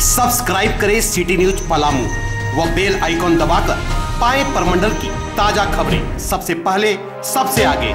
Subscribe करें city news Palamu व bell icon दबाकर पाएं प्रमंडल की ताजा खबरें सबसे पहले सबसे आगे।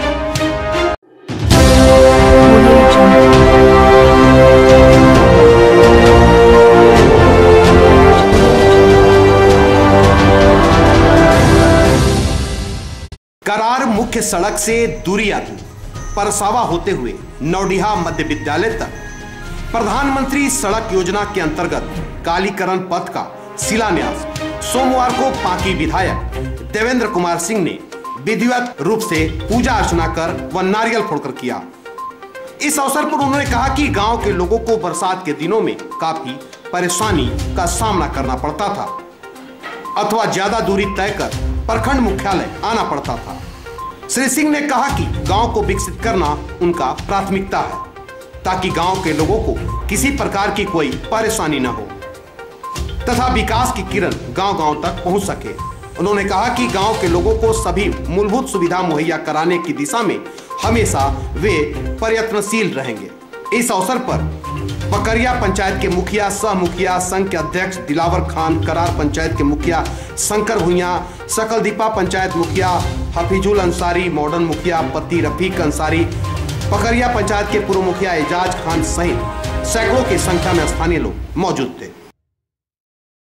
करार मुख्य सड़क से दूरी आती परसावा होते हुए नौडिहा मध्य विद्यालय तक प्रधानमंत्री सड़क योजना के अंतर्गत कालीकरण पथ का शिलान्यास सोमवार को पांकी विधायक देवेंद्र कुमार सिंह ने विधिवत रूप से पूजा अर्चना कर व नारियल फोड़कर किया। इस अवसर पर उन्होंने कहा कि गांव के लोगों को बरसात के दिनों में काफी परेशानी का सामना करना पड़ता था अथवा ज्यादा दूरी तय कर प्रखंड मुख्यालय आना पड़ता था। श्री सिंह ने कहा कि गांव को विकसित करना उनका प्राथमिकता है ताकि गांव के लोगों को किसी प्रकार की कोई परेशानी न हो तथा विकास की किरण गांव-गांव तक पहुंच सके। उन्होंने कहा कि गांव के लोगों को सभी मूलभूत सुविधा मुहैया कराने की दिशा में हमेशा वे प्रयत्नशील रहेंगे। इस अवसर पर पकरिया पंचायत के मुखिया सह मुखिया संघ के अध्यक्ष दिलावर खान, करार पंचायत के मुखिया शंकर भुइया, सकलदीपा पंचायत मुखिया हफीजुल अंसारी, मॉडर्न मुखिया पति रफीक अंसारी, पकरिया पंचायत के पूर्व मुखिया एजाज खान सहित सैकड़ों की संख्या में स्थानीय लोग मौजूद थे।